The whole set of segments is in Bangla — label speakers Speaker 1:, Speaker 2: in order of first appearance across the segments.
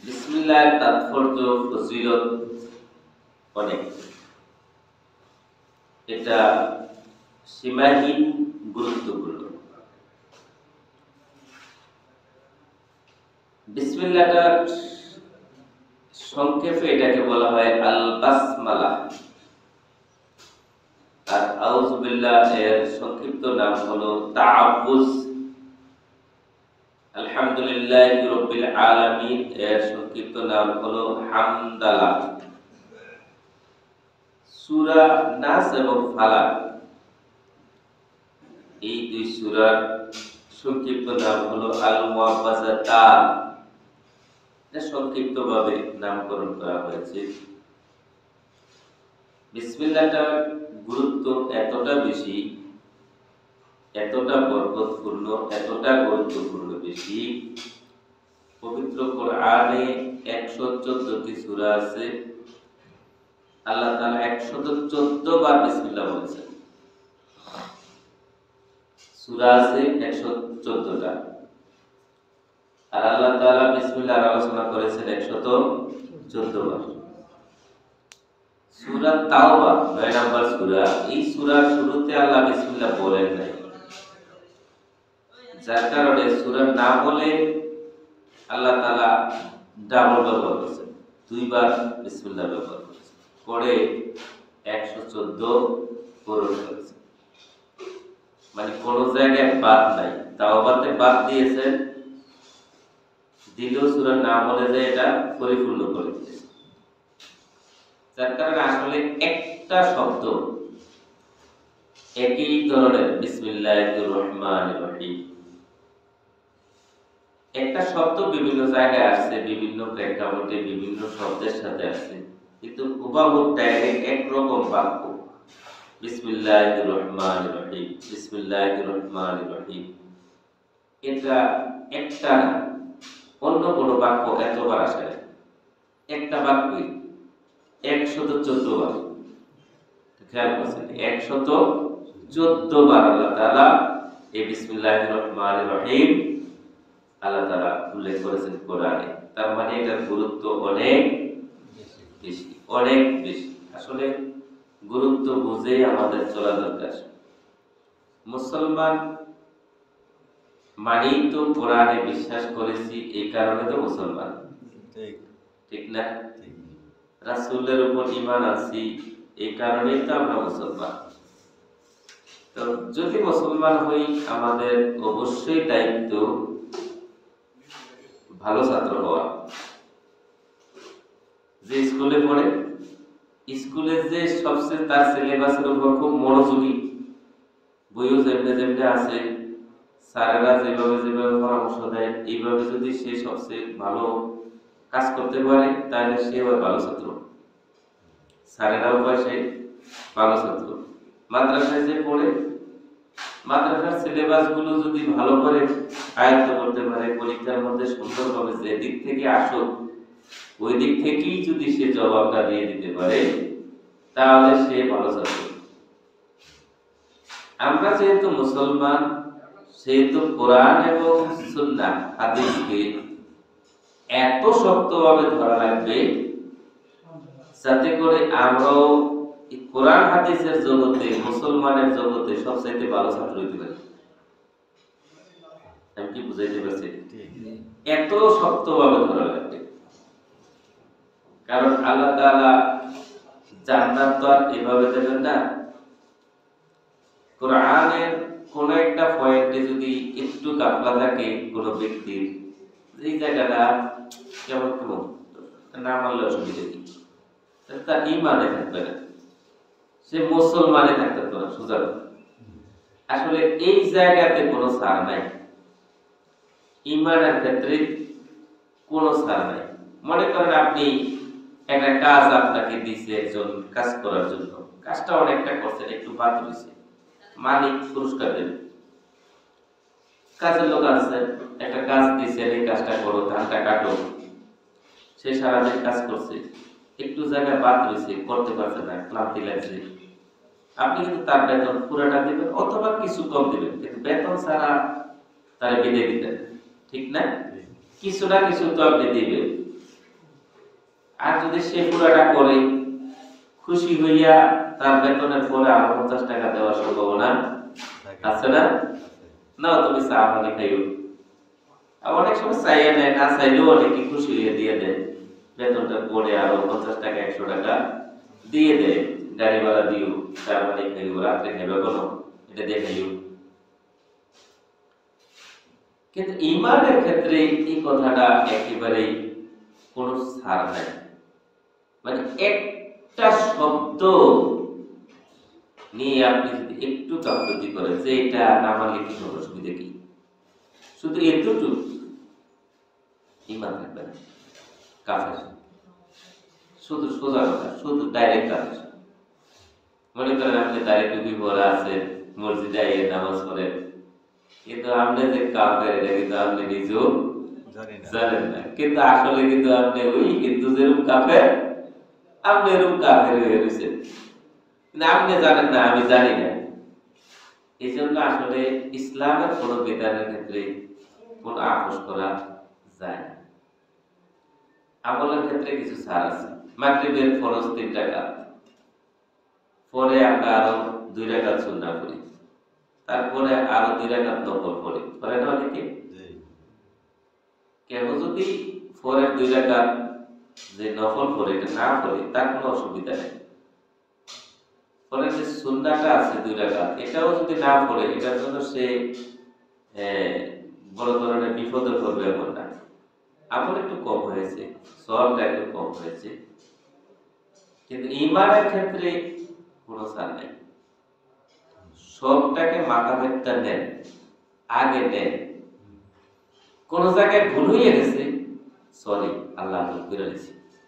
Speaker 1: বিসমিল্লাহর তাৎপর্য ফজিলত অনেক। এটা সীমাহীন গুরুত্বপূর্ণ। বিসমিল্লাহটার সংক্ষেপে এটাকে বলা হয় আল বাসমালা, আর আউযু বিল্লাহ এর সংক্ষিপ্ত নাম হলো তাআব্বুজ। আলহামদুলিল্লাহি রাব্বিল আলামিন এর সংক্ষিপ্ত নাম হলো হামদালা। সূরা নাস এবং ফালাক এই দুই সূরার সংক্ষিপ্ত নাম হলো আল মুআব্বাযাতান। এটা সংক্ষিপ্তভাবে নামকরণ করা হয়েছে। বিসমিল্লাহটার গুরুত্ব এতটা বেশি, এতটা বরকতপূর্ণ, এতটা গুরুত্বপূর্ণ বেশি, পবিত্র কোরআনে 114টি সূরা আছে। আল্লাহ তাআলা 114 বার বিসমিল্লাহ বলেছেন। সূরা আছে 114টা, আর আল্লাহ তাআলা বিসমিল্লাহর আলোচনা করেছেন 114 বার। সূরা তাওবা 9 নম্বর সূরা, এই সূরার শুরুতে আল্লাহ বিসমিল্লাহ বলেন নাই, যার কারণে সূরা না বলে আল্লাহ তাআলা ডাবল ব্যবহার করেছেন, দুইবার বিসমিল্লাহ ব্যবহার করেছেন, করে 114 পূরণ করেছেন। মানে কোন জায়গায় বাদ নাই, তাওবাতে বাদ দিয়েছেন, দিলেও সূরা না বলে যে এটা পরিপূর্ণ করে দিয়েছেন। যার কারণে আসলে একটা শব্দ একই ধরনের, বিসমিল্লাহির রহমানির রহিম, একটা শব্দ বিভিন্ন জায়গায় আসছে, বিভিন্ন প্রেক্ষাপটে বিভিন্ন শব্দের সাথে আসছে, কিন্তু হুবহু ডাইরেক্ট একরকম বাক্য, বিসমিল্লাহির রহমানির রহিম, বিসমিল্লাহির রহমানির রহিম, এটা একটা না, অন্য কোনো বাক্য এতবার আসে না। একটা বাক্যই 114 বার, খেয়াল করছেন, 114 বার আল্লাহ তাআলা এই বিসমিল্লাহির রহমানির রহিম আল্লাহ তাআলা উল্লেখ করেছেন কোরআনে। তার মানে এটার গুরুত্ব অনেক বেশি, অনেক বেশি। আসলে গুরুত্ব বুঝে আমাদের চলা দরকার। মুসলমান মানেই তো কোরআনে বিশ্বাস করেছি, এই কারণে তো মুসলমান, ঠিক না? রাসূলের উপর ঈমান আনছি, এই কারণেই তো আমরা মুসলমান। তো যদি মুসলমান হই, আমাদের অবশ্যই দায়িত্ব ভালো ছাত্র হওয়া। যে স্কুলে পড়ে, স্কুলে যে সবচেয়ে তার সিলেবাসের উপর খুব মনোযোগী, বইও যেমনে যেমনে আছে, স্যারেরা যেভাবে যেভাবে পরামর্শ দেয়, এইভাবে যদি সে সবচেয়ে ভালো কাজ করতে পারে, তাহলে সে হয় ভালো ছাত্র, স্যারেরাও কয় সে ভালো ছাত্র। মাদ্রাসায় যে পড়ে, মাদ্রাসার সিলেবাস গুলো যদি ভালো করে আয়ত্ত করতে পারে, পরীক্ষার মধ্যে সুন্দরভাবে যে দিক থেকে আসুক ওই দিক থেকেই যদি সে জবাবটা দিয়ে দিতে পারে, তাহলে সে ভালো ছাত্র। আমরা যেহেতু মুসলমান, সেহেতু কোরআন এবং সুন্নাহ হাদিসকে এত শক্তভাবে ধরা লাগবে, যাতে করে আমরাও কোরআন হাদিসের জগতে, মুসলমানের জগতে সবচাইতে ভালো ছাত্র হইতে পারি। আমি কি বুঝাইতে পারছি? এত শক্তভাবে ধরা লাগবে, কারণ আল্লাহ তাআলা জান্নাত তো আর এভাবে দেবেন না। কোরআনের কোন একটা পয়েন্টে যদি একটু গাফলা থাকে কোন ব্যক্তির, এই জায়গাটা কেমন কেমন না মানলে অসুবিধা কি, তার ঈমানে থাকবে না, সে মুসলমানে থাকতে পারে না, সোজা কথা। আসলে এই জায়গাতে কোনো ছাড় নাই, ঈমানের ক্ষেত্রে কোনো ছাড় নাই। মনে করেন আপনি একটা কাজ আপনাকে দিয়েছে একজন কাজ করার জন্য, কাজটা অনেকটা করছেন, একটু বাদ দিয়েছে, মালিক পুরস্কার দেবে। কাজের লোক আছে, একটা কাজ দিয়েছে, এই কাজটা করো, ধানটা কাটো, সে সারাদিন কাজ করছে, একটু জায়গায় বাদ দিয়েছে, করতে পারছে না, ক্লান্তি লাগছে, আপনি কিন্তু তার বেতন পুরাটা দিবেন অথবা কিছু কম দিবেন, কিন্তু বেতন ছাড়া তারা বিদায় দিতেন, ঠিক না? কিছু না কিছু তো আপনি দিবেন। আর যদি সে পুরাটা করে খুশি হইয়া তার বেতনের পরে আরো 50 টাকা দেওয়ার সম্ভাবনা আছে না? না তুমি চা পানি খাইও। আর অনেক সময় চাইয়া নেয়, না চাইলেও অনেকে খুশি হয়ে দিয়ে দেয়, বেতনটা পরে আরো 50 টাকা 100 টাকা দিয়ে দেয়, গাড়ি ভাড়া দিও, চা পানি খাইও, রাত্রে খাইবে কোনো, এটা দিয়ে খাইও। কিন্তু ইমানের ক্ষেত্রে এই কথাটা একেবারেই কোনো ছাড় নাই। মানে একটা শব্দ নিয়ে আপনি যদি একটু গাফলতি করেন যে এটা না মানলে কি হবে, অসুবিধা কি, শুধু এতটুকু ইমান থাকবে না, কাফের। শুধু সোজা কথা, শুধু ডাইরেক্ট কাফের। মনে করেন আপনি দাঁড়িয়ে টুপি পরা আছেন, মসজিদে আইয়ে নামাজ পড়েন, কিন্তু আপনি যে কাফের এটা কিন্তু আপনি নিজেও জানেন না, কিন্তু আসলে কিন্তু আপনি ওই কিন্তু যেরকম কাফের আপনি এরকম কাফের হয়ে রয়েছেন, কিন্তু আপনি জানেন না, আমি জানি না। এই জন্য আসলে ইসলামের কোন বিধানের ক্ষেত্রে কোন আপোষ করা যায় না। আমলের ক্ষেত্রে কিছু ছাড় আছে। মাগরিবের ফরজ 3 রাকাত, পরে আমরা আরো 2 রাকাত সুন্নাহ করি, তারপরে আরো 2 রাকাত নফল পড়ি, পরে না অনেকে? কেউ যদি পরের 2 রাকাত যে নফল পড়ে এটা না পড়ে তার কোনো অসুবিধা নেই। পরে যে সুন্নাহটা আছে 2 রাকাত, এটাও যদি না পড়ে এটার জন্য সে বড় ধরনের বিপদে পড়বে এমন না। আমল একটু কম হয়েছে, সওয়াবটা একটু কম হয়েছে, কিন্তু ঈমানের ক্ষেত্রে কোনো ছাড় নেই। সবটাকে মাথা ব্যথা নেন, আগে নেন। কোন জায়গায় ভুল হয়ে গেছে, সরি আল্লাহ ভুল করে দিয়েছি,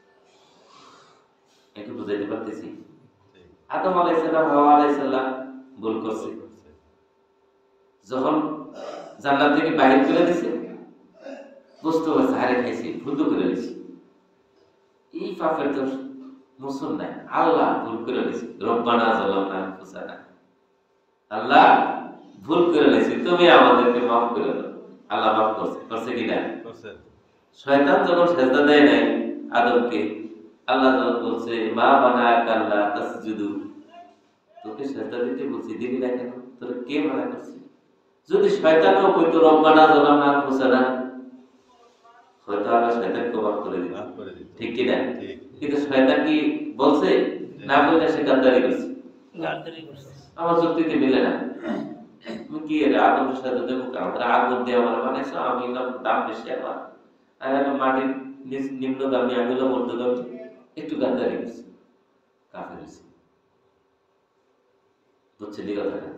Speaker 1: একটু বুঝাইতে পারতেছি। আদম আলাইহিস সালাম, হাওয়া আলাইহিস সালাম ভুল করছে, যখন জান্নাত থেকে বাহির করে দিয়েছে বুঝতে পারছে হারে খাইছি, ভুল তো করে দিয়েছি। এই পাপের তো মোচন নাই, আল্লাহ ভুল করে দিয়েছি, রব্বানা যালামনা আনফুসানা, আল্লাহ ভুল করে দিয়েছি, তুমি আমাদেরকে মাফ করে দাও। আল্লাহ মাফ করছে, করছে কিনা? শয়তান যখন সেজদা দেয় নাই আদমকে, আল্লাহ যখন বলছে মা বানাকা আল্লাহ তাসজুদু, তোকে সেজদা দিতে বলছি, দিবি না কেন? তোর কে মানা করছে? যদি শয়তানও কইতো রব্বানা যালামনা আনফুসানা, হয়তো আল্লাহ শয়তানকে মাফ করে দিত, ঠিক কি না? কিন্তু শয়তান কি বলছে? না বলে সে গাদ্দারি করছে। আমার যুক্তিতে মিলে না। তুমি কি আদমের সাথে দেবো, আমাদের আগুন দিয়ে আমার বানাইছো, আমি হলাম দাম বেশি, আমার আর একটা মাটির নিম্নগামী, আমি হলাম ঊর্ধ্বগামী, একটু গাদ্দারি করছে, কাফের হয়েছে। বুঝছেন কথাটা?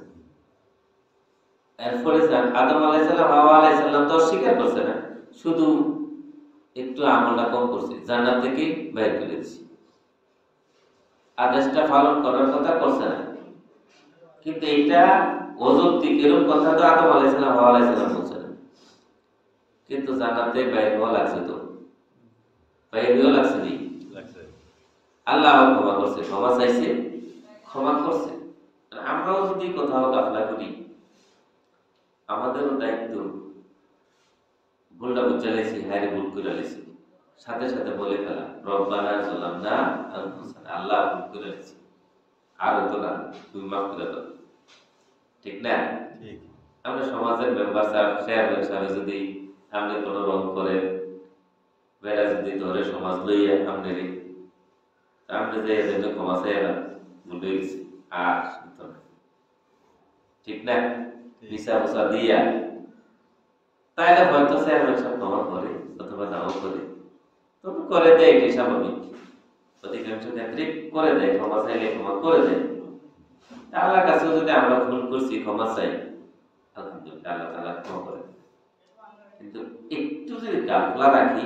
Speaker 1: এরপরে আদম আলাইহিস সালাম, হাওয়া আলাইহিস সালাম তো স্বীকার করছে না, শুধু একটু আমলটা কম করছে, জান্নাত থেকে বাইর করে দিয়েছে, আদেশটা পালন করার কথা করছে না। কিন্তু এটা অযৌক্তিক, এরকম কথা তো আদম আলাইহিস সালাম, হাওয়া আলাইহিস সালাম বলছে না, কিন্তু জান্নাতে বাইর হওয়া লাগছে, তো বাইর হওয়া লাগছে নি, আল্লাহ ক্ষমা করছে, ক্ষমা চাইছে, ক্ষমা করছে। আমরাও যদি কোথাও গাফলা করি, আমাদেরও দায়িত্ব, ভুলটা বুঝে লাইছি, হ্যাঁ রে ভুল করে লাইছি, সাথে সাথে বলে ফেলা রব্বানা যালামনা আনফুসানা, আল্লাহ ভুল করে লাইছি, আর হতো না, তুমি মাফ করে দাও, ঠিক না? ঠিক। আমরা সমাজের মেম্বার সাহেব, চেয়ারম্যান সাহেব যদি আপনি কোনো রং করে বেড়া যদি ধরে সমাজ লইয়া আপনি আপনি যে এজন্য ক্ষমা চাই না, ভুল হয়ে গেছি, আর শুনতো না, ঠিক না? ভিসা ফসা দিয়া তাইলে হয়তো চেয়ারম্যান সাহেব ক্ষমা করে অথবা নাও করে, তবে করে দেয়, এটি স্বাভাবিক, অধিকাংশ ক্ষেত্রে করে দেয়, ক্ষমা চাইলে ক্ষমা করে দেয়। আল্লাহর কাছেও যদি আমরা ভুল করছি ক্ষমা চাই, আলহামদুলিল্লাহ আল্লাহ তাআলা ক্ষমা করে। কিন্তু একটু যদি গাফলা রাখি,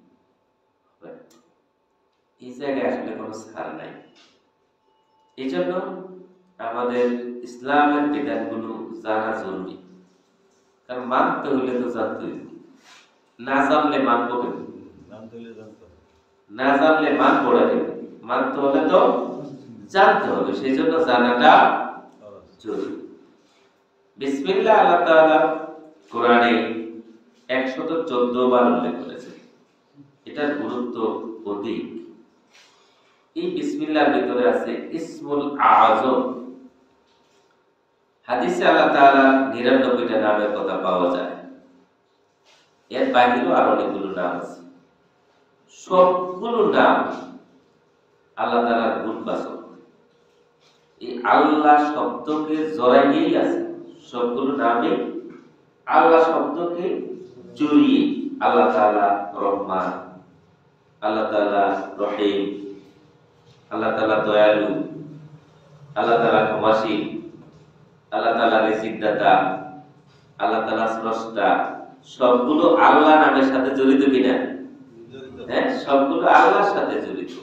Speaker 1: এই জায়গায় আসলে কোনো ছাড় নাই। এই জন্য আমাদের ইসলামের বিধানগুলো জানা জরুরি, কারণ মানতে হলে তো জানতে হবে, না জানলে মানবো কেন? না জানলে মানবো না কেন? মানতে হলে তো জানতে হবে, সেই জন্য জানাটা জরুরি। বিসমিল্লাহ আল্লাহ তাআলা কোরআনে 114 বার উল্লেখ করেছে, এটার গুরুত্ব অধিক। এই বিসমিল্লাহর ভিতরে আছে ইসমুল আযম। হাদিসে আল্লাহ তাআলা ৯৯টা নামের কথা পাওয়া যায়। এর বাইরেও আরো অনেকগুলো নাম আছে। সবগুলো নাম আল্লাহ তাআলার গুণবাচক। এই আল্লাহ শব্দকে জড়াইয়েই আছে। সবগুলো নামে আল্লাহ শব্দকে জড়িয়ে। আল্লাহ তাআলা রহমান, আল্লাহ তাআলা রহিম, আল্লাহ তাআলা দয়ালু, আল্লাহ তাআলা ক্ষমাশীল, আল্লাহ তাআলা রিজিকদাতা, আল্লাহ তাআলা স্রষ্টা। সবগুলো আল্লাহ নামের সাথে জড়িত কিনা? হ্যাঁ, সবগুলো আল্লাহর সাথে জড়িত।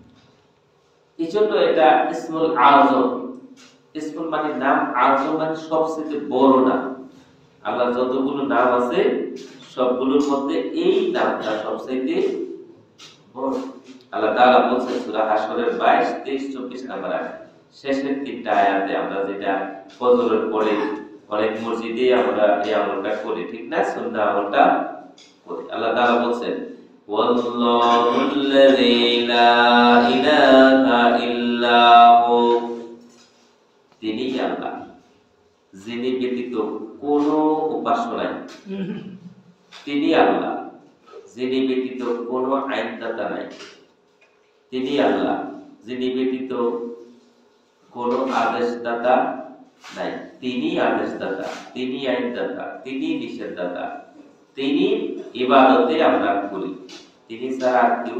Speaker 1: এই জন্য এটা ইসমুল আযম। ইসমুল মানে নাম, আযম মানে সবচেয়ে বড় নাম। আল্লাহর যতগুলো নাম আছে সবগুলোর মধ্যে এই নামটা সবচেয়ে বড়। আল্লাহ তাআলা বলেছেন সূরা হাশরের 22, 23, 24 নম্বর আয়াত, শেষের তিনটা আয়াতে, আমরা যেটা ফজরের পরে অনেক মসজিদে আমরা এই আমলটা করি, ঠিক না? সুন্নাহ আমলটা করি। আল্লাহ তাআলা বলেন ওয়াল্লাহুল্লাযী লা ইলাহা ইল্লা হু, তিনি আল্লাহ যিনি ব্যতীত কোনো উপাস্য নাই। তিনি আল্লাহ যিনি ব্যতীত কোনো আইনদাতা নাই। তিনি আল্লাহ যিনি ব্যতীত কোনো আদেশদাতা নাই। তিনি আদেশদাতা, তিনি আইনদাতা, তিনি নিষেধদাতা, তিনি ইবাদতে আমরা করি। তিনি ছাড়া কেউ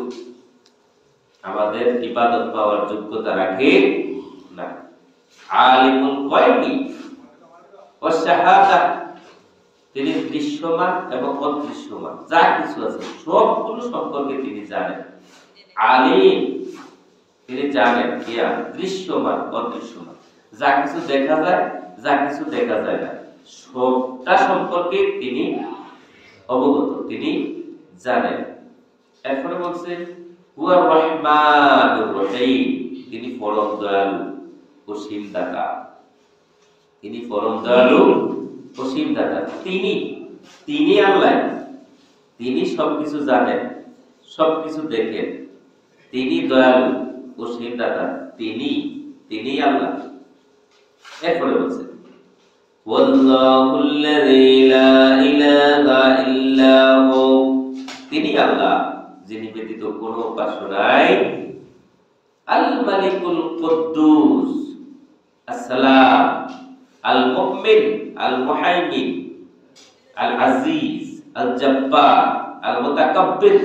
Speaker 1: আমাদের ইবাদত পাওয়ার যোগ্যতা রাখে না। আলিমুল গায়বি ওয়াশ শাহাদা, তিনি দৃশ্যমান এবং অদৃশ্যমান যা কিছু আছে সবগুলো সম্পর্কে তিনি জানেন। আলিম, তিনি জানেন কিয়া দৃশ্যমান অদৃশ্যমান, যা কিছু দেখা যায়, যা কিছু দেখা যায় না, সবটা সম্পর্কে তিনি অবগত, তিনি জানেন। এরপরে বলছে হুয়ার রহমানুর রহিম, তিনি পরম দয়ালু অসীম দাতা। তিনি পরম দয়ালু অসীম দাতা। তিনি আল্লাহ, তিনি সবকিছু জানেন, সবকিছু দেখেন। তিনি দয়ালু অসীম দাতা, তিনি আল্লাহ। এরপরে বলছে ওয়াল্লাহুল্লাযী লা ইলাহা ইল্লা হু, তিনি আল্লাহ যিনি ব্যতীত কোনো উপাস্য নাই। আল মালিকুল কুদ্দুস, আসসালাম, আল মুমিন, আল মুহাইমিন, আল আজিজ, আল জব্বার, আল মুতাকাব্বির।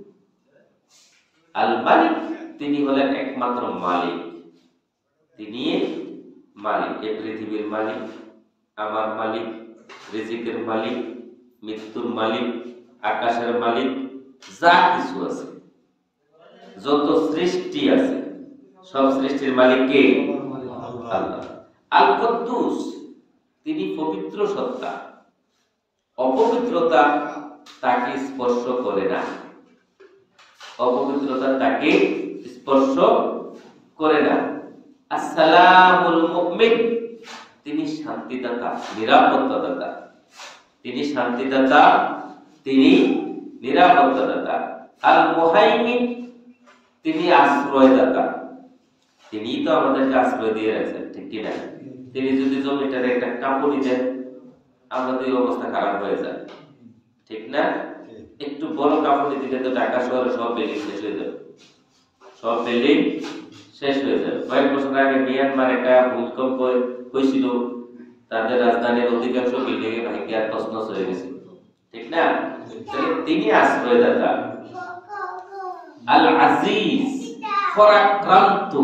Speaker 1: আল মালিক, তিনি হলেন একমাত্র মালিক। তিনি মালিক, এই পৃথিবীর মালিক, আমার মালিক, রিজিকের মালিক, মৃত্যুর মালিক, আকাশের মালিক, যা কিছু আছে, যত সৃষ্টি আছে, সব সৃষ্টির মালিক কে? আল্লাহ। আল কুদ্দুস, তিনি পবিত্র সত্তা, অপবিত্রতা তাকে স্পর্শ করে না। অপবিত্রতা তাকে স্পর্শ করে না। আসসালামুল মুমিন, তিনি শান্তিদাতা, নিরাপত্তাদাতা। তিনি শান্তিদাতা, তিনি নিরাপত্তাদাতা। আল মুহাইমিন, তিনি আশ্রয়দাতা। তিনি তো আমাদেরকে আশ্রয় দিয়ে রাখছেন, ঠিক কি না? তিনি যদি জমিটার একটা কাঁপুনি দেন, আমরা তো এই অবস্থা খারাপ হয়ে যায়, ঠিক না? একটু বড় কাঁপুনি দিলে তো ঢাকা শহরে সব বিল্ডিং শেষ হয়ে যাবে, সব বিল্ডিং শেষ হয়ে যাবে। কয়েক বছর আগে মিয়ানমার একটা ভূমিকম্প হয়েছিল, তাদের রাজধানীর অধিকাংশ বিল্ডিং এ ভাঙে আর তছনছ হয়ে গেছে, ঠিক না? তিনি আশ্রয়দাতা। আল আজিজ, পরাক্রান্ত,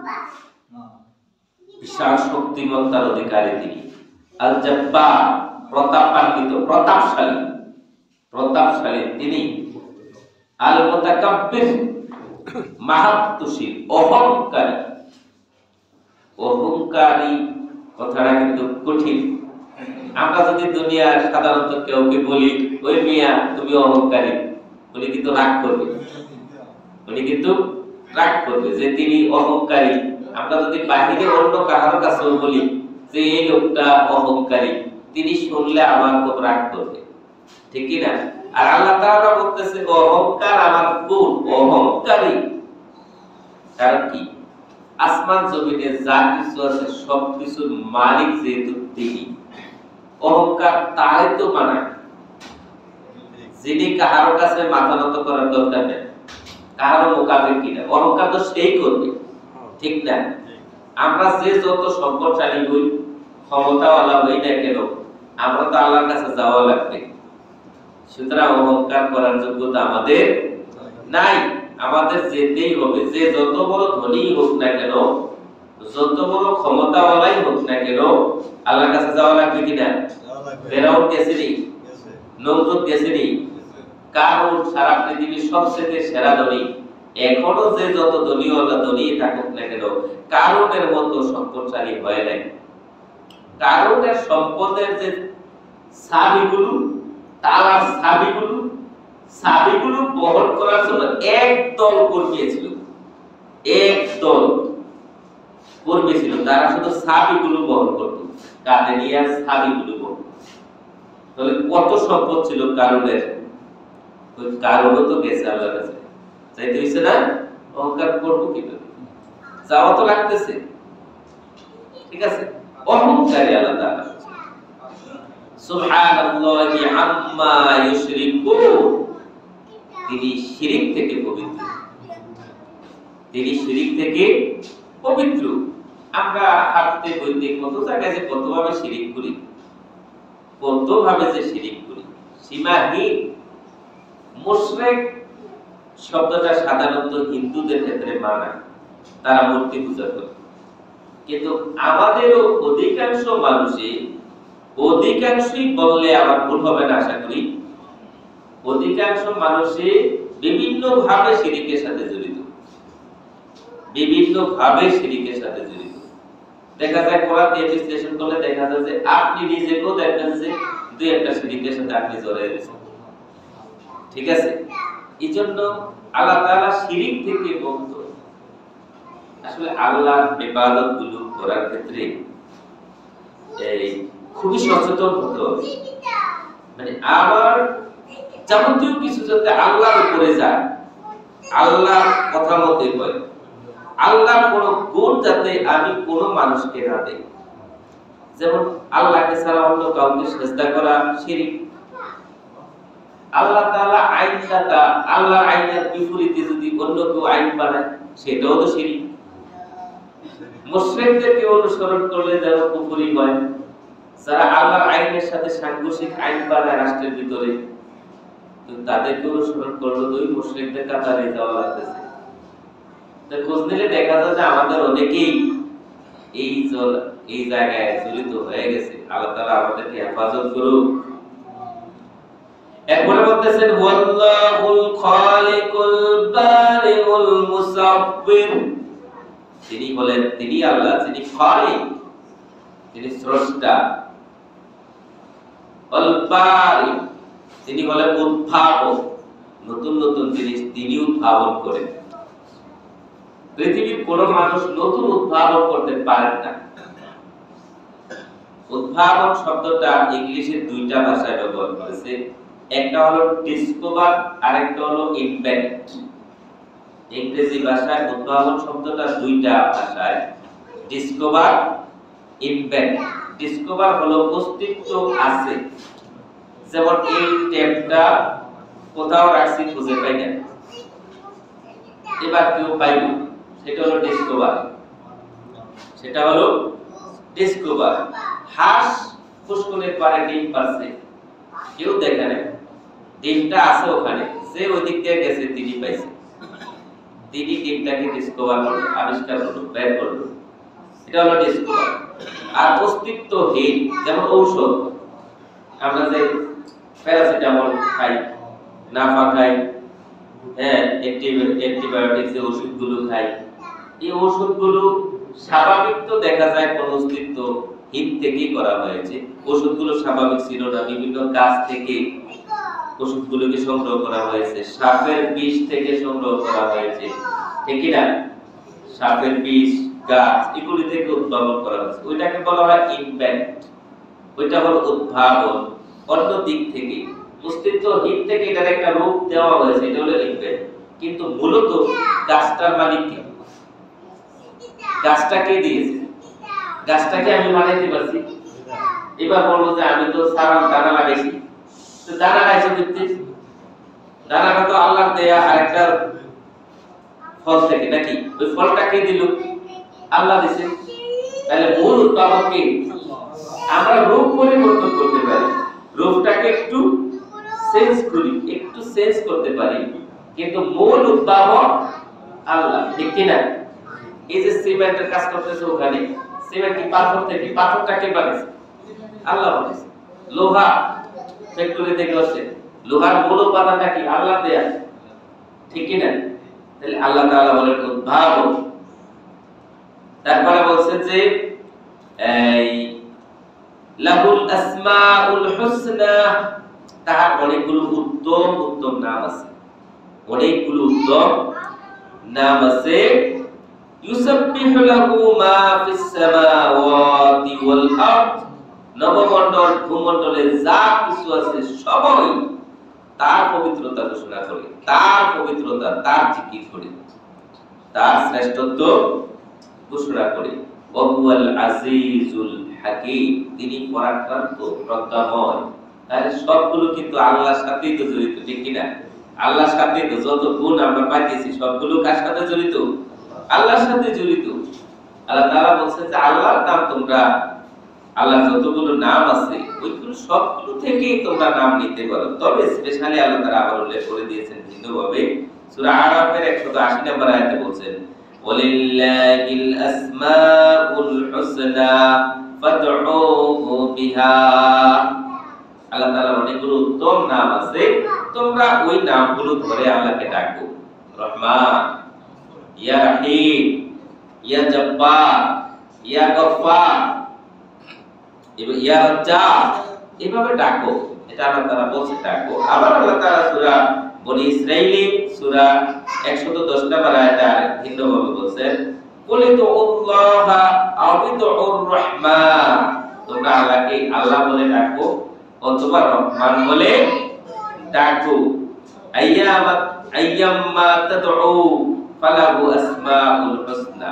Speaker 1: বিশাল শক্তিমত্তার অধিকারী তিনি। আল জব্বার, প্রতাপান্বিত, প্রতাপশালী তিনি। আল মুতাকাব্বির, মাহাত্ম্যশীল, অহংকারী কথাটা কিন্তু কঠিন। আমরা যদি দুনিয়ার সাধারণত কেউকে বলি ওই মিয়া তুমি অহংকারী, উনি কিন্তু রাগ করবে, যে তিনি অহংকারী। আমরা যদি বাহিরে অন্য কারোর কাছেও বলি যে এই লোকটা অহংকারী, তিনি শুনলে আমার খুব রাগ করবে, ঠিক কি না? আর আল্লাহ তাআলা বলতেছে অহংকার আমার গুণ, অহংকারী কারণ কি, আসমান জমিনে যা কিছু আছে সবকিছুর মালিক যেহেতু তিনি, অহংকার তারে তো মানায়। যিনি কাহার কাছে মাথা নত করার দরকার নেই, কাহারও মোকাবিল কিনা, অহংকার তো সেই করবে, ঠিক না? আমরা যে যত সম্পদশালী হই, ক্ষমতাওয়ালা হই না কেন, আমরা তো আল্লাহর কাছে যাওয়া লাগবে। সুতরাং অহংকার করার যোগ্যতা আমাদের নাই, আমাদের যেতেই হবে। যে যত বড় ধনী হোক না কেন, যত বড় ক্ষমতাওয়ালাই হোক না কেন, আল্লাহর কাছে যাওয়া লাগবে কিনা? ফেরাউন গেছেনি, নমরুদ গেছেনি, কারণ সারা পৃথিবীর সবচেয়ে সেরা ধনী, এখনো যে যত ধনীওয়ালা ধনী থাকুক না কেন, কারণের মতো সম্পদশালী হয় নাই। কারণের সম্পদের যে চাবিগুলো, তালার চাবিগুলো বহন করার জন্য একদল কর্মী ছিল, একদল কর্মী ছিল, তারা শুধু চাবিগুলো বহন করত, কাঁধে নিয়ে চাবিগুলো বহন। তাহলে কত সম্পদ ছিল কারণের, ওই কারণও তো গেছে আল্লাহর কাছে, চাইতে হইছে না? অহংকার করবো কিভাবে? যাওয়া তো লাগতেছে, ঠিক আছে? অহংকারী আল্লাহ তাআলা সুবহানাল্লাহি আম্মা ইউশরিকুন, তিনি শিরক থেকে পবিত্র, তিনি শিরক থেকে পবিত্র। আমরা হাঁটতে বইতে কত জায়গায় যে কতভাবে শিরক করি, কতভাবে যে শিরক করি, সীমাহীন। মুশরিক শব্দটা সাধারণত হিন্দুদের ক্ষেত্রে মানায়, তারা মূর্তি পূজা করে। কিন্তু আমাদেরও অধিকাংশই বললে আবার ভুল হবে না আশা করি, অধিকাংশ মানুষই বিভিন্ন ভাবে শিরকের সাথে জড়িত, বিভিন্ন ভাবে শিরকের সাথে জড়িত। দেখা যায় কোরআন দিয়ে বিশ্লেষণ করলে দেখা যায় যে আপনি নিজেকেও দেখবেন যে দুই একটা শিরকের সাথে আপনি জড়িয়ে গেছেন, ঠিক আছে? এই জন্য আল্লাহ তাআলা শিরক থেকে মুক্ত। আসলে আল্লাহর ইবাদত গুলো করার ক্ষেত্রে খুবই সচেতন হতে হবে। মানে আমার যাবতীয় কিছু যাতে আল্লাহর উপরে যায়, আল্লাহর কথা মতে হয়, আল্লাহর কোন গুণ যাতে আমি কোন মানুষকে না দেই। যেমন আল্লাহকে ছাড়া অন্য কাউকে সিজদা করা শিরক। আল্লাহ তাআলা আইনদাতা, আল্লাহর আইনের বিপরীতে যদি অন্য কেউ আইন বানায়, সেটাও তো শিরক। মুশরিকদেরকে অনুসরণ করলে যেন কুফরি হয়, যারা আল্লাহর আইনের সাথে সাংঘর্ষিক আইন বানায় রাষ্ট্রের ভিতরে, তো তাদেরকে অনুসরণ করলে তো ওই মুশরিকদের কাতারে যাওয়া লাগতেছে। তো খোঁজ নিলে দেখা যায় যে আমাদের অনেকেই এই জায়গায় জড়িত হয়ে গেছে। আল্লাহ তাআলা আমাদেরকে হেফাজত করুক। এরপরে বলতেছেন ওয়াল্লাহুল খালিকুল বারিউল মুসাব্বির, তিনি বলেন তিনি আল্লাহ, যিনি খালিক, তিনি স্রষ্টা। আল বারি, তিনি হলেন উদ্ভাবক, নতুন নতুন জিনিস তিনি উদ্ভাবন করেন। পৃথিবীর কোন মানুষ নতুন উদ্ভাবন করতে পারেন না। উদ্ভাবন শব্দটা ইংলিশের দুইটা ভাষায় ব্যবহার করেছে, একটা হলো ডিসকভার, আরেকটা হলো ইনভেন্ট। ইংরেজি ভাষায় উদ্ভাবন শব্দটা দুইটা ভাষায়, ডিসকভার, ইনভেন্ট। ডিসকভার হলো অস্তিত্ব আছে, যেমন এই টেপটা কোথাও রাখছি খুঁজে পাই না, এবার কেউ পাইল, সেটা হলো ডিসকভার, সেটা হলো ডিসকভার। হাঁস পুষ্করের পারে ডিম পাচ্ছে, কেউ দেখে না, ডিমটা আছে ওখানে, যে ওই দিক দিয়ে গেছে তিনি পাইছে, তিনি ডিমটাকে ডিসকভার করলো, আবিষ্কার করলো, বের করলো, এটা হলো ডিসকভার। আর অস্তিত্বহীন, যেমন ঔষধ, আমরা যে প্যারাসিটামল খাই, নাফা খাই, হ্যাঁ, অ্যান্টিবায়োটিক যে ওষুধগুলো খাই, এই ওষুধগুলো স্বাভাবিক তো দেখা যায় কোন অস্তিত্বহীন থেকেই করা হয়েছে। ওষুধগুলো স্বাভাবিক ছিল না, বিভিন্ন গাছ থেকে ওষুধগুলোকে সংগ্রহ করা হয়েছে, সাপের বিষ থেকে সংগ্রহ করা হয়েছে, ঠিক না? সাপের বিষ, গাছ, এগুলি থেকে উদ্ভাবন করা হয়েছে, ওইটাকে বলা হয় ইনভেন্ট। ওইটা হলো উদ্ভাবন। অন্য দিক থেকে অস্তিত্বহীন থেকে এটার একটা রূপ দেওয়া হয়েছে, এটা হলো ইনভেন্ট। কিন্তু মূলত গাছটার মালিক কে? গাছটাকে দিয়েছে, গাছটাকে আমি বানাইতে পারছি। এবার বলবো যে আমি তো সারা দানা লাগাইছি, তো দানা লাগাইছি দিতে, দানাটা তো আল্লাহর দেয়া আরেকটা ফল থেকে নাকি, ওই ফলটা কে দিল? আল্লাহ দিছে। তাহলে মূল উৎপাদক কে? আমরা রূপ পরিবর্তন করতে পারি, রূপটাকে একটু চেঞ্জ করি, একটু চেঞ্জ করতে পারি, কিন্তু মূল উদ্ভাবক আল্লাহ, ঠিক কি না? এই যে সিমেন্টের কাজ করতেছে, ওখানে সিমেন্ট কি পাথর থেকে? পাথরটা কে বানাইছে? আল্লাহ বানাইছে। লোহা ফ্যাক্টরি থেকে আসছে, লোহার মূল উপাদানটা কি? আল্লাহ দেয়া, ঠিক কি না? তাহলে আল্লাহ তাআলা বলেন উদ্ভাবক। তারপরে বলছে যে এই লাহুল আসমাউল হুসনা, তার অনেকগুলো উত্তম উত্তম নাম আছে, অনেকগুলো উত্তম নাম আছে। ইউসাব্বিহু লাহু মা ফিস সামাওয়াতি ওয়াল আরদ, নবমণ্ডল ভূমণ্ডলে যা কিছু আছে সবই তার পবিত্রতা ঘোষণা করে, তার পবিত্রতা, তার জিকির করে, তার শ্রেষ্ঠত্ব ঘোষণা করে। ওয়াহুয়াল আজিজুল হাকীম, তিনি পরাক্রান্ত প্রজ্ঞাময়। তাহলে সবগুলো কিন্তু আল্লাহর সাথেই তো জড়িত, ঠিক কি না? আল্লাহর সাথে তো যত গুণ আমরা পাইতেছি সবগুলো কার সাথে জড়িত? আল্লাহর সাথে জড়িত। আল্লাহ তাআলা বলছেন যে আল্লাহর নাম তোমরা, আল্লাহর যতগুলো নাম আছে ওইগুলো সবগুলো থেকেই তোমরা নাম নিতে পারো, তবে স্পেশালি আল্লাহ তাআলা আবার উল্লেখ করে দিয়েছেন ভিন্নভাবে। সূরা আরাফের 180 নম্বর আয়াতে বলছেন ওয়ালিল্লাহিল আসমাউল হুসনা ফাদউহু বিহা, আল্লাহ তাআলার অনেকগুলো উত্তম নাম আছে, তোমরা ওই নামগুলো ধরে আল্লাহকে ডাকো। রহমান, ইয়া রহিম, ইয়া জব্বার, ইয়া গফফার, ইয়া রাজ্জাক, এভাবে ডাকো। এটা আল্লাহ তাআলা বলছে ডাকো। আবার আল্লাহ তাআলা সূরা বনি ইসরাঈল সূরা 110 নম্বর আয়াতে ভিন্নভাবে বলছেন কুলিতুল্লাহা আউযুর রহমান, তোমরা আল্লাহকে আল্লাহ বলে ডাকো অথবা রহমান বলে ডাকো। আইয়াম্মা তাদউ ফালাহু আসমাউল হুসনা,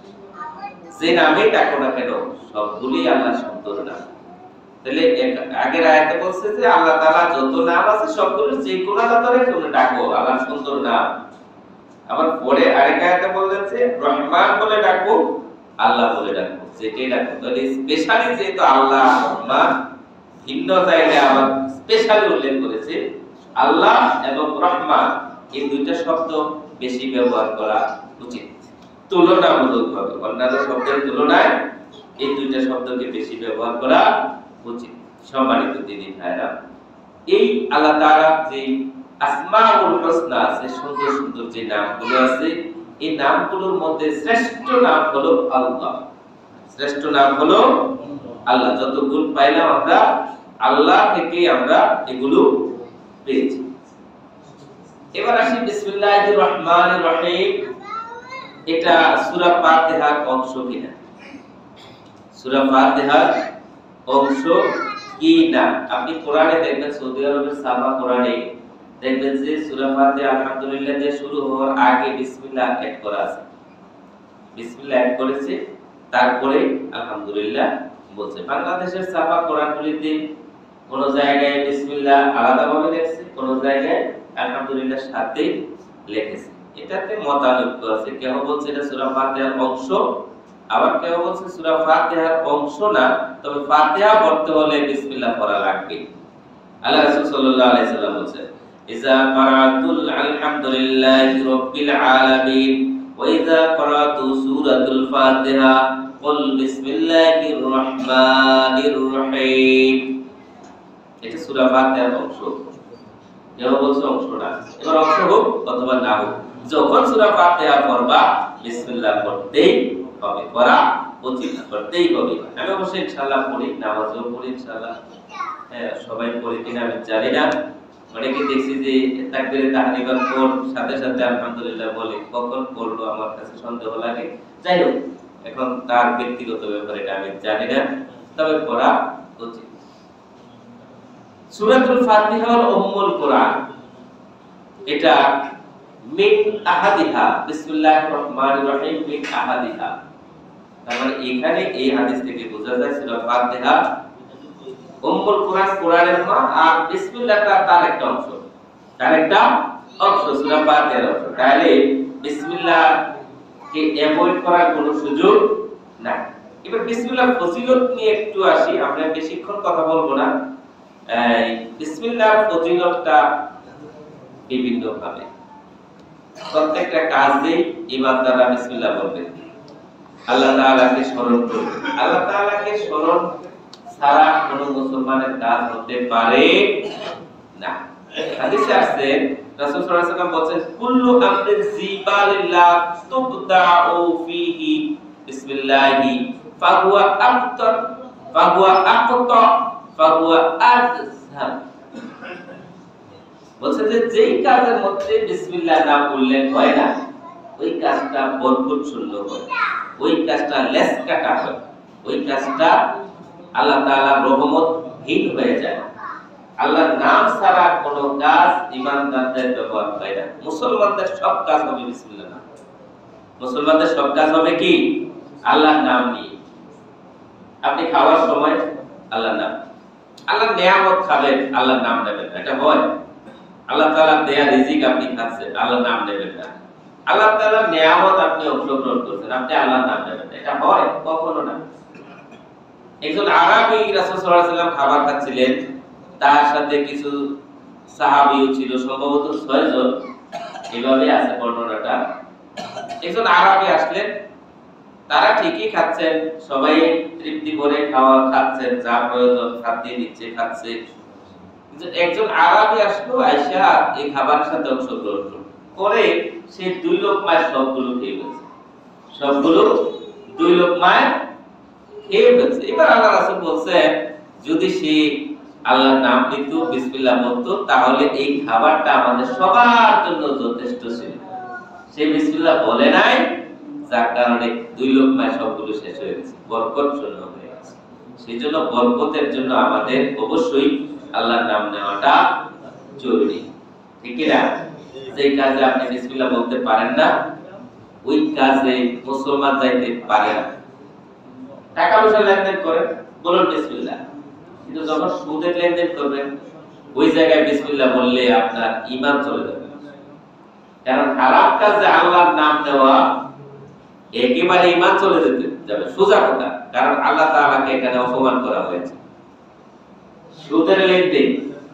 Speaker 1: যে নামে ডাকো না কেন সবগুলি আল্লাহর সুন্দর নাম। তাহলে আগের আয়াতে বলছে যে আল্লাহ তাআলা যত নাম আছে সবগুলো যে কোনটা ধরে তুমি ডাকো, আল্লাহর সুন্দর নাম। আবার পরে আরেক আয়াতে বললেন যে রহমান বলে ডাকো, আল্লাহ বলে ডাকো, যেটাই ডাকো। তাহলে স্পেশালি যেহেতু আল্লাহ রহমান, ভিন্ন জায়গায় আবার স্পেশালি উল্লেখ করেছে আল্লাহ এবং রহমান, এই দুইটা শব্দ বেশি ব্যবহার করা উচিত তুলনামূলকভাবে। অন্যান্য শব্দের তুলনায় এই দুইটা শব্দকে বেশি ব্যবহার করা উচিত। সম্মানিত দিনী ভাইরা, এই আল্লাহ তাআলা যে আসমাউল হুসনা আছে, সুন্দর সুন্দর যে নামগুলো আছে, এই নামগুলোর মধ্যে শ্রেষ্ঠ নাম হলো আল্লাহ। শ্রেষ্ঠ নাম হলো আল্লাহ। যত গুণ পাইলাম আমরা আল্লাহ থেকে, আমরা এগুলো পেয়েছি। এবার আসি বিসমিল্লাহির রহমানির রহিম, এটা সূরা ফাতিহার অংশ কিনা? সূরা ফাতিহার অংশ কি না? আপনি কোরআনে দেখবেন, সৌদি আরবের সাবা কোরআনে দেখবেন যে সূরা ফাতিহা আলহামদুলিল্লাহ যে শুরু হওয়ার আগে বিসমিল্লাহ এড করা আছে, বিসমিল্লাহ এড করেছে, তারপরে আলহামদুলিল্লাহ বলছে। বাংলাদেশের সাবা কোরআনগুলিতে কোন জায়গায় বিসমিল্লাহ আলাদাভাবে লেখছে, কোন জায়গায় আলহামদুলিল্লাহ সাথে লিখেছে। এটাতে মতানৈক্য আছে, কেউ বলছে এটা সূরা ফাতিহার অংশ, আবার কেউ বলছে সূরা ফাতিহার অংশ না, তবে ফাতিহা পড়তে হলে বিসমিল্লাহ পড়া লাগবে। আল্লাহ রাসূল সাল্লাল্লাহু আলাইহি সাল্লাম বলেছেন ইজা ক্বারাতুল আলহামদুলিল্লাহি রাব্বিল আলামিন ওয়া ইজা ক্বারাতু সূরাতুল ফাতিহা কুল বিসমিল্লাহির রহমানির রহিম। এটা সূরা ফাতিহার অংশ, কেউ বলছে অংশ না। এবার অংশ হোক অথবা না হোক, যখন সূরা ফাতিহা পড়বা বিসমিল্লাহ পড়তেই হবে, পড়া উচিত, পড়তেই হবে। আমি অবশ্যই ইনশাআল্লাহ পড়ি, নামাজও পড়ি ইনশাআল্লাহ। হ্যাঁ, সবাই পড়ি কিনা আমি জানি না। অনেকে দেখছি যে তাকবীরে তাহরিমার পর সাথে সাথে আলহামদুলিল্লাহ বলে, কখন পড়লো আমার কাছে সন্দেহ লাগে। যাই হোক, এখন তার ব্যক্তিগত ব্যাপার, এটা আমি জানি না, তবে পড়া উচিত। সূরাতুল ফাতিহা হল উম্মুল কোরআন। এটা মিন আহাদিহা, বিসমিল্লাহির রহমানির রহিম, মিন আহাদিহা, তার মানে এখানে এই হাদিস থেকে বোঝা যায় সূরা ফাতিহা উম্মুল কুরআন, কোরআনের মা, আর বিসমিল্লাহটা তার একটা অংশ, তার একটা অংশ, সূরা ফাতিহার অংশ। তাহলে বিসমিল্লাহ কে অ্যাভয়েড করার কোনো সুযোগ নাই। এবার বিসমিল্লাহর ফজিলত নিয়ে একটু আসি, আমরা বেশিক্ষণ কথা বলবো না। বিসমিল্লাহর ফজিলতটা বিভিন্ন ভাবে, প্রত্যেকটা কাজে ইমানদাররা বিসমিল্লাহ বলবেন, আল্লাহ তাআলাকে স্মরণ করবেন। আল্লাহ তাআলাকে স্মরণ ছাড়া কোনো মুসলমানের কাজ হতে পারে না। হাদিসে আছে রাসূল সাল্লাল্লাহু আলাইহি ওয়াসাল্লাম বলেন, কুল্লু আমরিন জিবালিল্লাহ তুবদাউ ফীহি বিসমিল্লাহি ফাহুয়া আফতার ফাহুয়া আকতা ফাহুয়া আযহাব। বলছে যে যেই কাজের মধ্যে বিসমিল্লাহ নাম উল্লেখ হয় না, ওই কাজটা বরকত শূন্য হয়, ওই কাজটা লেস কাটা হয়, ওই কাজটা আল্লাহ তাআলার রহমতহীন হয়ে যায়। আল্লাহর নাম ছাড়া কোনো কাজ ঈমানদারদের ব্যবহার হয় না। মুসলমানদের সব কাজ হবে বিসমিল্লাহ নাম, মুসলমানদের সব কাজ হবে কি আল্লাহর নাম নিয়ে। আপনি খাওয়ার সময় আল্লাহর নাম, আল্লাহর নিয়ামত খাবেন আল্লাহর নাম নেবেন, এটা হয়? আল্লাহ তাআলা দেয়া রিজিক আপনি খাচ্ছেন আল্লাহর নাম নেবেন না। আল্লাহ তাআলার নিয়ামত আপনি অংশগ্রহণ করছেন, আপনি আল্লাহর নাম নেবেন, এটা হয়? কখনো না। একজন আরবি রাসূল সাল্লাল্লাহু আলাইহি ওয়াসাল্লাম খাবার খাচ্ছিলেন, তার সাথে কিছু সাহাবীও ছিল, সম্ভবত 6 জন, এভাবে আছে বর্ণনাটা। একজন আরবি আসলেন, তারা ঠিকই খাচ্ছেন, সবাই তৃপ্তি করে খাওয়া খাচ্ছেন, যা প্রয়োজন খাদ্য নিচ্ছে খাচ্ছে, কিন্তু একজন আরবি আসলো, আয়েশা এই খাবারের সাথে অংশগ্রহণ করে সে 2 লোকমায় সবগুলো খেয়ে ফেলছে, সবগুলো 2 লোকমায় খেয়ে ফেলছে। এবার আল্লাহ রাসূল বলছেন, যদি সে আল্লাহর নাম নিত, বিসমিল্লাহ বলতো, তাহলে এই খাবারটা আমাদের সবার জন্য যথেষ্ট ছিল। সে বিসমিল্লাহ বলে নাই, যার কারণে 2 লোকমায় সবগুলো শেষ হয়ে গেছে, বরকত শূন্য হয়ে গেছে। সেজন্য বরকতের জন্য আমাদের অবশ্যই আল্লাহর নাম নেওয়াটা জরুরি, ঠিক কি না? যে কাজে আপনি বিসমিল্লাহ বলতে পারেন না, ওই কাজে মুসলমান যাইতে পারে না। টাকা পয়সা লেনদেন করেন, বলুন বিসমিল্লাহ, কিন্তু যখন সুদের লেনদেন করবেন, ওই জায়গায় বিসমিল্লাহ বললে আপনার ঈমান চলে যাবে। কারণ হারাম কাজে আল্লাহর নাম নেওয়া একেবারে ঈমান চলে যাবে, সোজা কথা। কারণ আল্লাহ তাআলাকে এখানে অপমান করা হয়েছে। সুদের লেনদেন,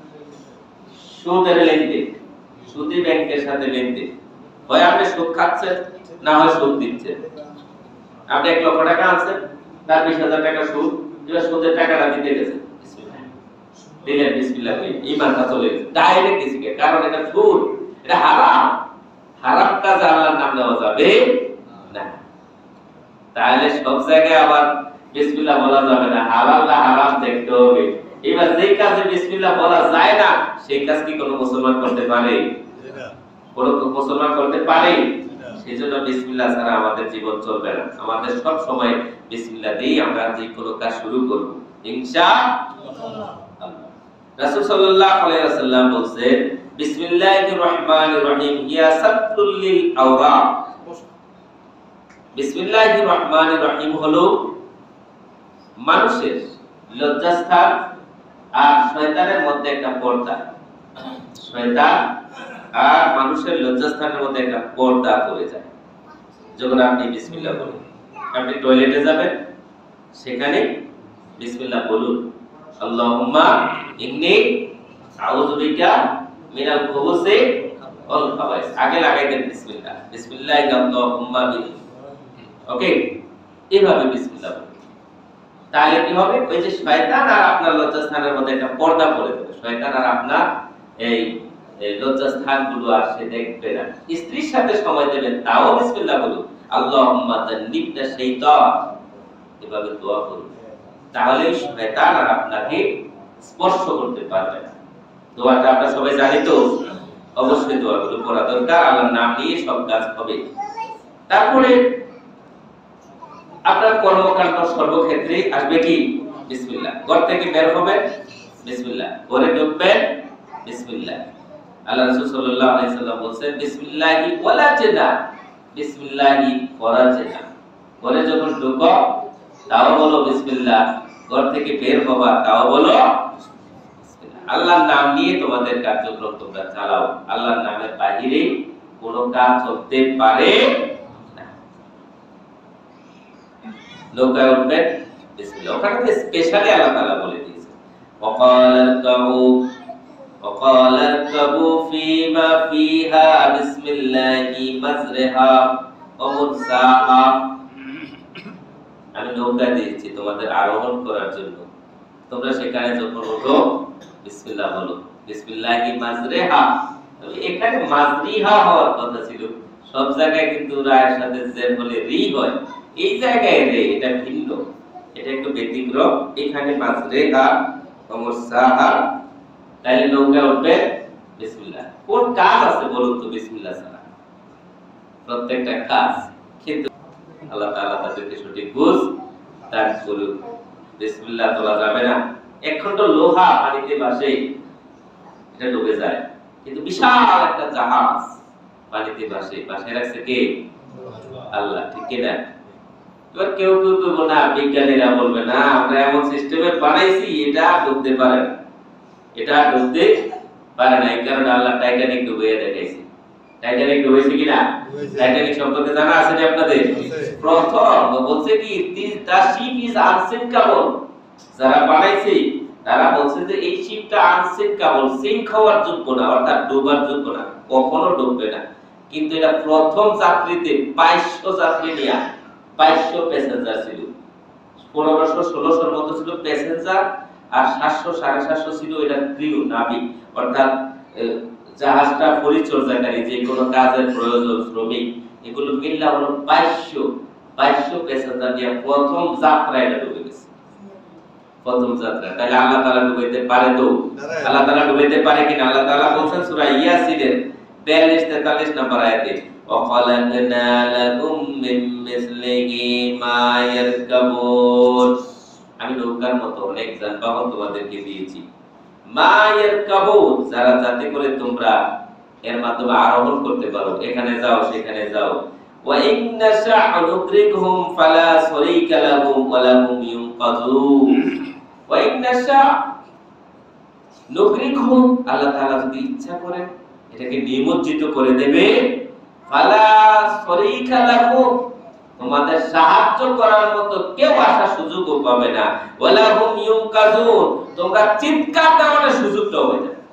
Speaker 1: সুদের লেনদেন, সুদী ব্যাংকের সাথে লেনদেন, হয় আপনি সুদ খাচ্ছেন, না হয় সুদ দিচ্ছেন। আপনি 1 লক্ষ টাকা আনছেন, তার 20,000 টাকা সুদ, এবার সুদের টাকাটা দিতে গেছেন, দিলেন বিসমিল্লাহ বলে, ঈমানটা চলে গেছে ডাইরেক্ট দিকে, কারণ এটা সুদ, এটা হারাম। হারাম কাজে আল্লাহর নাম নেওয়া যাবে না। তাহলে সব জায়গায় আবার বিসমিল্লাহ বলা যাবে না, হালাল না হারাম দেখতে হবে। এবার যে কাজে বিসমিল্লাহ বলা যায় না, সেই কাজ কি কোনো মুসলমান করতে পারে? কোনো মুসলমান করতে পারে? সেজন্য বিসমিল্লাহ ছাড়া আমাদের জীবন চলবে না। আমাদের সব সময় বিসমিল্লাহ দিয়ে আমরা যে কোনো কাজ শুরু করব, ইনশাআল্লাহ। রাসূল সাল্লাল্লাহু আলাইহি ওয়াসাল্লাম বলেন, বিসমিল্লাহির রহমানির রহিম ইয়া সাত্রুল লিল আওরা। বিসমিল্লাহির রহমানির রহিম হলো মানুষের লজ্জাস্থান আর শয়তানের মধ্যে একটা পর্দা। শয়তান আর মানুষের লজ্জাস্থানের মধ্যে একটা পর্দা পড়ে যায় যখন আপনি বিসমিল্লাহ বলেন। আপনি টয়লেটে যাবেন, সেখানে বিসমিল্লাহ বলুন, আল্লাহুম্মা ইন্নী আউযু বিকা মিনাল খুবুসি ওয়াল খাবাইস। আগে লাগাই দেন বিসমিল্লাহ, বিসমিল্লাহি আল্লাহুম্মা বি, ওকে, এইভাবে বিসমিল্লাহ বলুন। তাহলে কি হবে? ওই যে শয়তান আর আপনার লজ্জাস্থানের মধ্যে একটা পর্দা পড়ে যাবে। শয়তান আর আপনার এই লজ্জাস্থানগুলো আর সে দেখবে না। স্ত্রীর সাথে সময় দেবেন, তাও বিসমিল্লাহ বলুন, আল্লাহুম্মা জান্নিবনা শাইতান, এভাবে দোয়া করুন। তাহলে শয়তান আর আপনাকে স্পর্শ করতে পারবে না। দোয়াটা আমরা সবাই জানি তো, অবশ্যই দোয়াগুলো পড়া দরকার। আল্লাহর নাম নিয়ে সব কাজ হবে। তারপরে আপনার কর্মকাণ্ড সর্বক্ষেত্রে আসবে কি বিসমিল্লাহ। ঘর থেকে বের হবে বিসমিল্লাহ, ঘরে ঢুকবেন বিসমিল্লাহ। আল্লাহ রাসূল সাল্লাল্লাহু আলাইহি সাল্লাম বলেন, বিসমিল্লাহি ওয়ালাজনা, বিসমিল্লাহি ফরাজনা। ঘরে যখন ঢুকো তাও বলো বিসমিল্লাহ, ঘর থেকে বের হবা তাও বলো বিসমিল্লাহ। আল্লাহর নাম নিয়ে তোমাদের কার্যক্রম তোমরা চালাও, আল্লাহর নামের বাহিরে কোনো কাজ চলতে পারে না। নৌকায় উঠবেন বিসমিল্লাহ, ওখানে স্পেশালি আল্লাহ তাআলা বলে দিয়েছে وقال اركبوا فيما فيها بسم الله مجرها ومرساها। আমি নৌকা দিয়েছি তোমাদের আরোহণ করার জন্য, তোমরা সেখানে যখন ওঠো বিসমিল্লাহ বলো, বিসমিল্লাহি মাজরিহা। এখানে মাজরিহা হওয়ার কথা ছিল, সব জায়গায় কিন্তু রায়ের সাথে জের হলে রি হয়, এই জায়গায় রে, এটা ভিন্ন, এটা একটু ব্যতিক্রম। এখানে মাজরিহা ওমরসাহা। তাহলে নৌকা উঠবে বিসমিল্লাহ। কোন কাজ আছে বলুন তো বিসমিল্লাহ ছাড়া? প্রত্যেকটা কাজ, কিন্তু আল্লাহ তাআলা তাদেরকে সঠিক বুঝ দান করুন। বিসমিল্লাহ তোলা যাবে না, এক খন্ড লোহা পানিতে ভাসে, এটা ডুবে যায়, কিন্তু বিশাল একটা জাহাজ পানিতে ভাসে, ভাসে রাখছে কে? আল্লাহ, ঠিক কি না? এবার কেউ কেউ বলবে না, বিজ্ঞানীরা বলবে না আমরা এমন সিস্টেমে বানাইছি এটা ডুবতে পারে না, এটা ডুবতে পারে না, এই কারণে আল্লাহ টাইটানিক ডুবিয়ে দেখাইছে। টাইটানিক ডুবেছে কিনা? টাইটানিক সম্পর্কে জানা আছে যে আপনাদের? প্রথম বলছে কি the ship is unsinkable, যারা বানাইছে তারা বলছে যে এই শিপটা আনসিঙ্কেবল, সিঙ্ক হওয়ার যোগ্য না, অর্থাৎ ডুবার যোগ্য না, কখনো ডুববে না। কিন্তু এটা প্রথম যাত্রীতে 2200 যাত্রী নিয়ে 2200 প্যাসেঞ্জার ছিল, 1500-1600 মতো ছিল প্যাসেঞ্জার, আর 700-750 ছিল এটা ক্রিউ, নাবিক, অর্থাৎ জাহাজটা পরিচর্যাকারী, যে কোনো কাজের প্রয়োজন শ্রমিক, এগুলো মিললে হলো 2200 প্যাসেঞ্জার নিয়ে প্রথম যাত্রা এটা ডুবে গেছে, প্রথম যাত্রা। তাহলে আল্লাহ তাআলা ডুবাইতে পারে তো? আল্লাহ তাআলা ডুবাইতে পারে কিনা? আল্লাহ তাআলা বলেন সূরা ইয়াসিনের 42-43 নম্বর আয়াতে, وَخَلَقْنَا لَكُم مِّن مِّثْلِهِ مَا يَرْكَبُونَ। আমি নৌকার মতো অনেক যানবাহন তোমাদেরকে দিয়েছি, মা ইয়ারকাবুন, যারা যাতে করে তোমরা এর মাধ্যমে আরোহণ করতে পারো, এখানে যাও সেখানে যাও। ওয়া ইন্না শা'a নুগরিকহুম ফালা শরীকা লাহুম ওয়া লাহুম ইউনকাযুন। ওয়া ইন্না শা'a নুগরিকহুম, আল্লাহ তাআলা যদি ইচ্ছা করেন এটাকে নিমজ্জিত করে দেবে, ফালা শরীকা লাহুম, তোমাদের সাহায্য করার মতো কেউ আসার সুযোগও পাবে না, ওয়া লাহুম ইউনকাযুন, তোমরা চিৎকার দেওয়ার সুযোগটাও হবে না।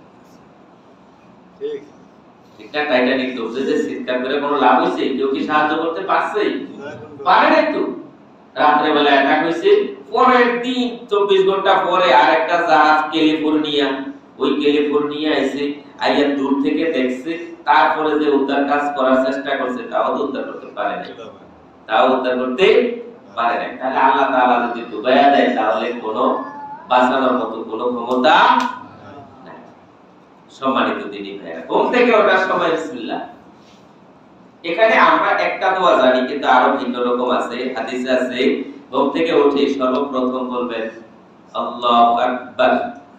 Speaker 1: ঠিক এটা টাইটানিক ডুবছে, যে চিৎকার করে কোনো লাভ হইছে? কেউ কি সাহায্য করতে পারছে? পারে না। তো রাত্রে বেলা অ্যাটাক হইছে, পরের দিন 24 ঘন্টা পরে আরেকটা জাহাজ ক্যালিফোর্নিয়া, ওই ক্যালিফোর্নিয়া এসে আইয়া দূর থেকে দেখছে, তারপরে যে উদ্ধার কাজ করার চেষ্টা করছে তাও তো উদ্ধার করতে পারে না, তাও উদ্ধার করতে পারে না। তাহলে আল্লাহ তাআলা যদি ডুবাইয়া দেয় তাহলে কোনো বাঁচানোর মতো কোনো ক্ষমতা নাই। সম্মানিত দিনী ভাইরা, ঘুম থেকে ওঠার সময় বিসমিল্লাহ। এখানে আমরা একটা দোয়া জানি, কিন্তু আরো ভিন্ন রকম আছে, হাদিসে আছে ঘুম থেকে উঠে সর্বপ্রথম বলবেন আল্লাহু আকবার,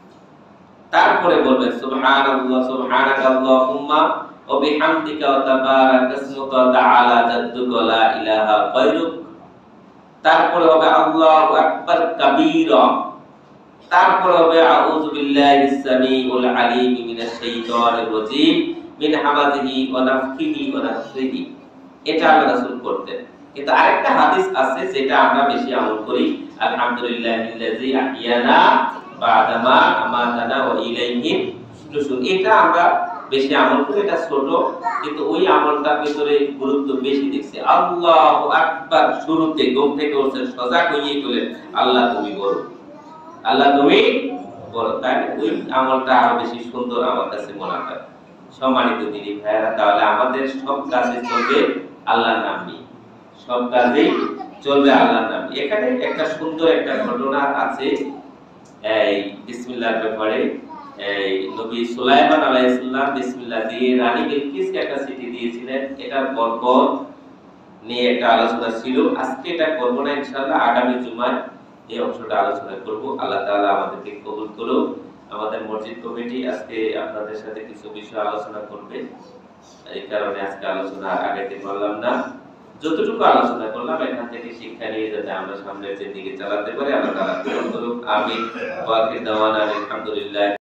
Speaker 1: তারপরে বলবেন সুবহানাল্লাহ সুবহানাকাল্লাহুম্মা ওয়া বিহামদিকা ওয়া তাবারাকা ইসমুকা ওয়া তাআলা জাদ্দুকা ওয়া লা ইলাহা গায়রুক, তারপরে হবে আল্লাহু আকবার কাবীরা, তারপরে হবে আউযু বিল্লাহিস সামিউল আলিম মিনাশ শাইতানির রাজীম মিন হামাযিহি ওয়া নাফখিহি ওয়া নাফসিহি। এটা আল্লাহ রাসূল করতেন। কিন্তু আরেকটা হাদিস আছে যেটা আমরা বেশি আমল করি, আলহামদুলিল্লাহিল্লাযী আহিয়ানা বা'দামা আমাতানা ওয়া ইলাইহিন নুশুর। এটা আমরা বেশি আমল করি, এটা ছোট, কিন্তু ওই আমলটার ভিতরে গুরুত্ব বেশি দেখছি। আল্লাহু আকবার শুরুতে ঘুম থেকে উঠছেন সজাগ হয়ে গেলেন, আল্লাহ তুমি বড়, আল্লাহ তুমি বড়, তাই ওই আমলটা আরো বেশি সুন্দর আমার কাছে মনে হয়। সম্মানিত দিনী ভাইয়েরা, তাহলে আমাদের সব কাজে চলবে আল্লাহর নাম নিয়ে, সব কাজেই চলবে আল্লাহর নাম। এখানে একটা সুন্দর একটা ঘটনা আছে এই বিসমিল্লাহর ব্যাপারে। এই নবী সুলাইমান আলাইহিস সালাম বিসমিল্লাহ দিয়ে রানী বিলকিসকে একটা চিঠি দিয়েছিলেন, এটার বরকত নিয়ে একটা আলোচনা ছিল। আজকে এটা করব না, ইনশাআল্লাহ আগামী জুমায় এই অংশটা আলোচনা করব। আল্লাহ তাআলা আমাদেরকে কবুল করুন। আমাদের মসজিদ কমিটি আজকে আপনাদের সাথে কিছু বিষয় আলোচনা করবে, এই কারণে আজকে আলোচনা আগাইতে পারলাম না। যতটুকু আলোচনা করলাম এখান থেকে শিক্ষা নিয়ে যাতে আমরা সামনের দিকে চালাতে পারি, আল্লাহ তাআলা কবুল করুক। আমিন। ওয়া আখির দাওয়ানা আলহামদুলিল্লাহ।